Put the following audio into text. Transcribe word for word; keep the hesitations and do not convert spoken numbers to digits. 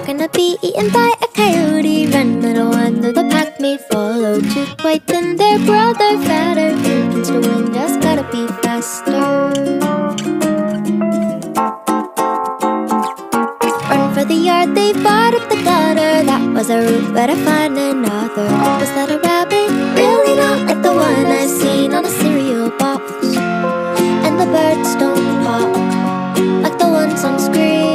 gonna be eaten by a coyote. Run, little one, though the pack may follow. Too quite thin, their brother fatter. Against the wind, just gotta be faster. Run for the yard, they barred up the gutter. That was a route, better find another. Was that a rabbit? Really not like the one I've seen on a cereal box. And the birds don't pop like the ones on screen.